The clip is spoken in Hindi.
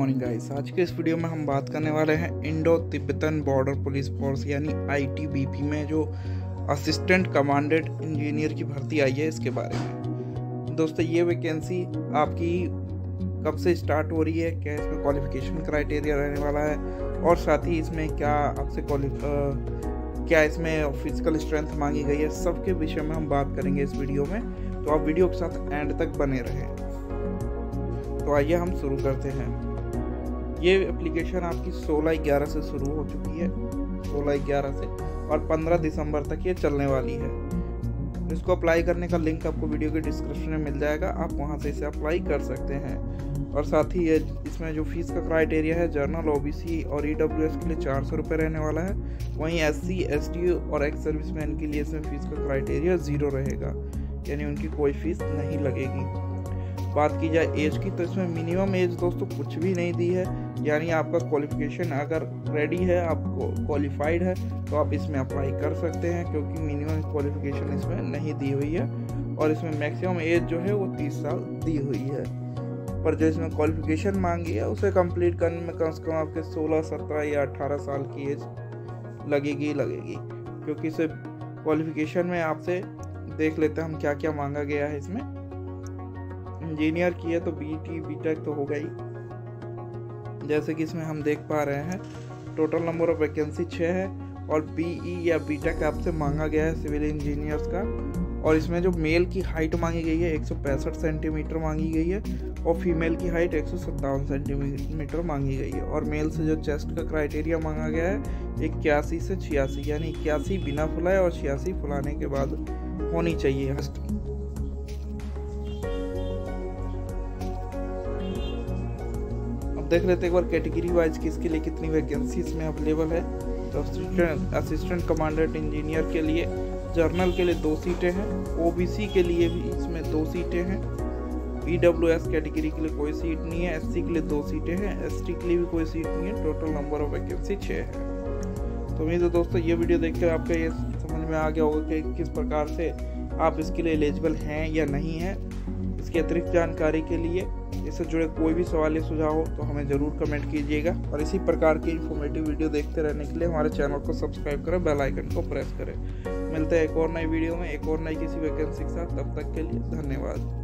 Morning guys. आज के इस वीडियो में हम बात करने वाले हैं Indo Tibetan border police force यानी आईटीबीपी में जो असिस्टेंट कमांडेंट इंजीनियर की भर्ती आई है इसके बारे में। दोस्तों, ये वैकेंसी आपकी कब से स्टार्ट हो रही है, क्या इसमें क्वालिफिकेशन क्राइटेरिया रहने वाला है और साथ ही इसमें क्या आपसे क्या इसमें फिजिकल स्ट्रेंथ मांगी गई है, सबके विषय में हम बात करेंगे इस वीडियो में। तो आप वीडियो के साथ एंड तक बने रहें। तो आइए हम शुरू करते हैं। ये एप्लीकेशन आपकी 16/11 से शुरू हो चुकी है, 16/11 से, और 15 दिसंबर तक ये चलने वाली है। इसको अप्लाई करने का लिंक आपको वीडियो के डिस्क्रिप्शन में मिल जाएगा, आप वहां से इसे अप्लाई कर सकते हैं। और साथ ही इसमें जो फीस का क्राइटेरिया है, जर्नल, ओबीसी और ईडब्ल्यूएस के लिए 400 रुपये रहने वाला है। वहीं एससी, एसटी और एक्स सर्विसमैन के लिए इसमें फीस का क्राइटेरिया 0 रहेगा, यानी उनकी कोई फीस नहीं लगेगी। बात की जाए एज की, तो इसमें मिनिमम एज दोस्तों कुछ भी नहीं दी है, यानी आपका क्वालिफिकेशन अगर रेडी है, आपको क्वालिफाइड है, तो आप इसमें अप्लाई कर सकते हैं, क्योंकि मिनिमम क्वालिफिकेशन इसमें नहीं दी हुई है। और इसमें मैक्सिमम एज जो है वो 30 साल दी हुई है। पर जो इसमें क्वालिफिकेशन मांगी है उसे कंप्लीट करने में कम से कम आपके 16, 17 या 18 साल की एज लगेगी, क्योंकि इसे क्वालिफिकेशन में आपसे देख लेते हैं हम क्या क्या मांगा गया है। इसमें इंजीनियर की है तो बीटी बीटेक तो होगा ही। जैसे कि इसमें हम देख पा रहे हैं टोटल नंबर ऑफ वैकेंसी 6 है और बीई या बीटेक आपसे मांगा गया है सिविल इंजीनियर्स का। और इसमें जो मेल की हाइट मांगी गई है 165 सेंटीमीटर मांगी गई है और फीमेल की हाइट 157 सेंटीमीटर मांगी गई है। और मेल से जो चेस्ट का क्राइटेरिया मांगा गया है 81 से 86, यानी 81 बिना फुलाए और 86 फुलाने के बाद होनी चाहिए। देख लेते एक बार कैटेगरी वाइज किसके लिए कितनी वैकेंसी इसमें अवेलेबल है। तो असिस्टेंट कमांडेंट इंजीनियर के लिए जर्नल के लिए 2 सीटें हैं, ओबीसी के लिए भी इसमें 2 सीटें हैं, ईडब्ल्यूएस कैटेगरी के लिए कोई सीट नहीं है, एससी के लिए 2 सीटें हैं, एसटी के लिए भी कोई सीट नहीं है। टोटल नंबर ऑफ वैकेंसी 6 है। तो उम्मीद है दोस्तों ये वीडियो देखकर आपका ये समझ में आ गया होगा कि किस प्रकार से आप इसके लिए एलिजिबल हैं या नहीं हैं। इसकी अतिरिक्त जानकारी के लिए, इससे जुड़े कोई भी सवाल या सुझाव हो तो हमें ज़रूर कमेंट कीजिएगा। और इसी प्रकार की इन्फॉर्मेटिव वीडियो देखते रहने के लिए हमारे चैनल को सब्सक्राइब करें, बेल आइकन को प्रेस करें। मिलते हैं एक और नई वीडियो में एक और नई किसी वैकेंसी के साथ। तब तक के लिए धन्यवाद।